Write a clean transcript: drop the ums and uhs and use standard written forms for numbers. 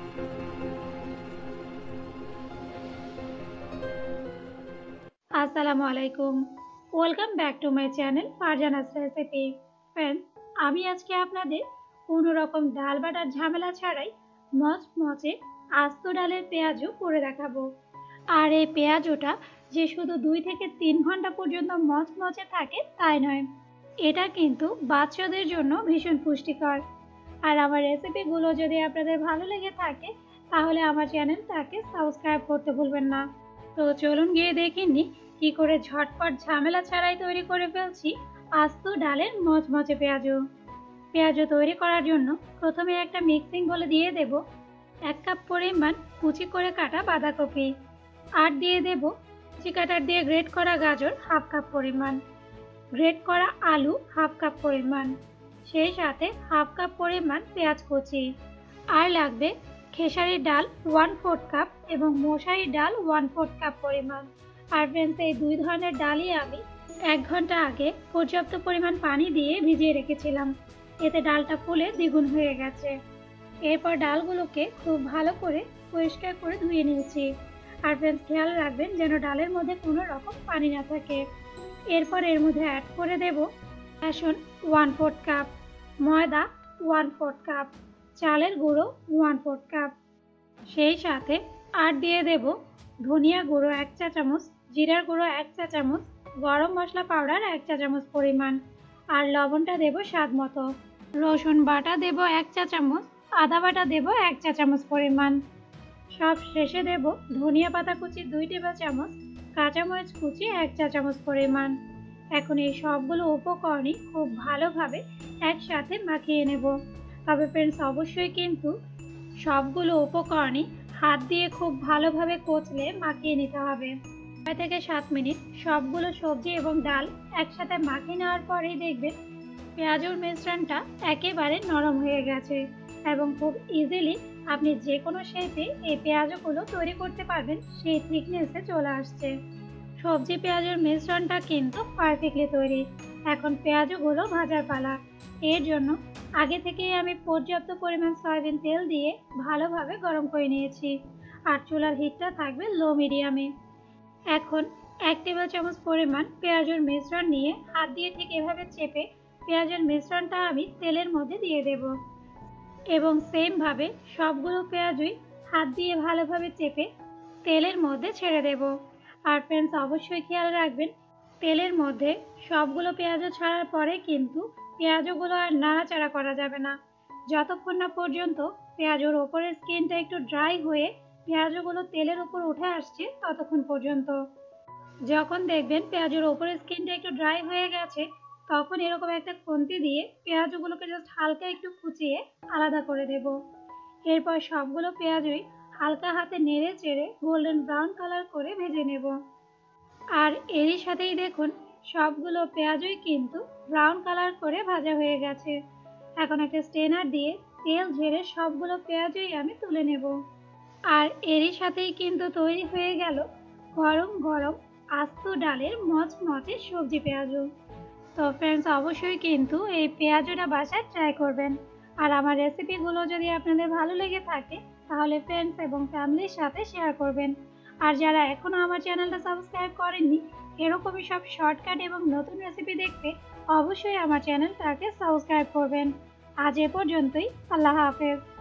আসসালামু আলাইকুম, welcome back to my channel Farzana's recipe. Friends, আমি আজকে আপনাদের কোনো রকম ডাল বাটার ঝামেলা ছাড়াই মচমচে আস্ত ডালের পেঁয়াজু করে দেখাবো। আর এই পেঁয়াজুটা যে শুধু 2 থেকে 3 ঘন্টা পর্যন্ত মচমচে থাকে তাই নয়, এটা কিন্তু বাচ্চাদের জন্য ভীষণ পুষ্টিকর। আর আমার রেসিপিগুলো যদি আপনাদের ভালো লেগে থাকে তাহলে আমার চ্যানেলটাকে সাবস্ক্রাইব করতে ভুলবেন না। তো চলুন গিয়ে দেখিনি কি করে ঝটপট ঝামেলা ছাড়াই তৈরি করে ফেলছি আস্ত ডালের মচমচে পেঁয়াজু। পেঁয়াজু তৈরি করার জন্য প্রথমে একটা মিক্সিং বলে দিয়ে দেব 1 কাপ পরিমাণ কুচি করে কাটা বাঁধাকপি, আর দিয়ে দেব কুচি কাটার দিয়ে গ্রেট করা গাজর 1/2 কাপ পরিমাণ, গ্রেট করা আলু 1/2 কাপ পরিমাণ, সেই সাথে 1/2 কাপ পরিমাণ পেঁয়াজ কুচি, আর লাগবে খেসারির ডাল 1/4 কাপ এবং মশারির ডাল 1/4 কাপ পরিমাণ। আর ফ্রেন্ডস, এই 2 ধরনের ডালই আমি 1 ঘন্টা আগে পর্যাপ্ত পরিমাণ পানি দিয়ে ভিজিয়ে রেখেছিলাম, এতে ডালটা ফুলে দ্বিগুণ হয়ে গেছে। এরপর ডালগুলোকে খুব ভালো করে পরিষ্কার করে ধুয়ে নিয়েছি। আর ফ্রেন্ডস, খেয়াল রাখবেন যেন ডালের মধ্যে কোনো রকম পানি না থাকে। এরপর এর মধ্যে অ্যাড করে দেব বেসন 1/4 কাপ, ময়দা 1/4 কাপ, চালের গুঁড়ো 1/4 কাপ, সেই সাথে আর দিয়ে দেব ধনিয়া গুঁড়ো 1 চা চামচ, জিরার গুঁড়ো 1 চা চামচ, গরম মশলা পাউডার 1 চা চামচ পরিমাণ, আর লবণটা দেব স্বাদ মতো। রসুন বাটা দেব 1 চা চামচ, আদা বাটা দেব 1 চা চামচ পরিমাণ। সব শেষে দেব ধনিয়া পাতা কুচি 2 টেবিল চামচ, কাঁচামরিচ কুচি 1 চা চামচ পরিমাণ। এখন এই সবগুলো উপকরণই খুব ভালোভাবে একসাথে মাখিয়ে নেব। তবে ফ্রেন্ডস, অবশ্যই কিন্তু সবগুলো উপকরণই হাত দিয়ে খুব ভালোভাবে কচলে মাখিয়ে নিতে হবে। 6 থেকে 7 মিনিট সবগুলো সবজি এবং ডাল একসাথে মাখিয়ে নেওয়ার পরেই দেখবেন পেঁয়াজুর মিশ্রণটা একেবারে নরম হয়ে গেছে এবং খুব ইজিলি আপনি যে কোনো শেপে এই পেঁয়াজগুলো তৈরি করতে পারবেন, সেই থিকনেসে চলে আসছে। সবজি পেঁয়াজের মিশ্রণটা কিন্তু পারফেক্টলি তৈরি। এখন পেঁয়াজগুলো ভাজার পালা। এর জন্য আগে থেকেই আমি পর্যাপ্ত পরিমাণ সয়াবিন তেল দিয়ে ভালোভাবে গরম করে নিয়েছি, আর চুলার হিটটা থাকবে লো মিডিয়ামে। এখন 1 টেবিল চামচ পরিমাণ পেঁয়াজের মিশ্রণ নিয়ে হাত দিয়ে ঠিক এভাবে চেপে পেঁয়াজের মিশ্রণটা আমি তেলের মধ্যে দিয়ে দেব এবং সেমভাবে সবগুলো পেঁয়াজই হাত দিয়ে ভালোভাবে চেপে তেলের মধ্যে ছেড়ে দেব। আর ফ্রেন্ডস, অবশ্যই খেয়াল রাখবেন তেলের মধ্যে সবগুলো পেঁয়াজ ছাড়ার পরে কিন্তু পেঁয়াজগুলো আর নাড়াচাড়া করা যাবে না, যতক্ষণ না পর্যন্ত পেঁয়াজের ওপরের স্কিনটা একটু ড্রাই হয়ে পেঁয়াজগুলো তেলের উপর উঠে আসছে ততক্ষণ পর্যন্ত। যখন দেখবেন পেঁয়াজের ওপরের স্কিনটা একটু ড্রাই হয়ে গেছে, তখন এরকম একটা খুন্তি দিয়ে পেঁয়াজগুলোকে জাস্ট হালকা একটু কুচিয়ে আলাদা করে দেব। এরপর সবগুলো পেঁয়াজই হালকা হাতে নেড়ে চেড়ে গোল্ডেন ব্রাউন কালার করে ভেজে নেব। আর এরই সাথেই দেখুন সবগুলো পেঁয়াজই কিন্তু ব্রাউন কালার করে ভাজা হয়ে গেছে। এখন একটা স্ট্রেনার দিয়ে তেল ঝেড়ে সবগুলো পেঁয়াজই আমি তুলে নেব। আর এরই সাথেই কিন্তু তৈরি হয়ে গেল গরম গরম আস্ত ডালের মচমচে সবজি পেঁয়াজু। তো ফ্রেন্ডস, অবশ্যই কিন্তু এই পেঁয়াজুটা বাসায় ট্রাই করবেন। আর আমার রেসিপিগুলো যদি আপনাদের ভালো লেগে থাকে তাহলে ফ্রেন্ডস এবং ফ্যামিলির সাথে শেয়ার করবেন। আর যারা এখনও আমার চ্যানেলটা সাবস্ক্রাইব করেননি, এরকমই সব শর্টকাট এবং নতুন রেসিপি দেখতে অবশ্যই আমার চ্যানেলটাকে সাবস্ক্রাইব করবেন। আজ এ পর্যন্তই, আল্লাহ হাফেজ।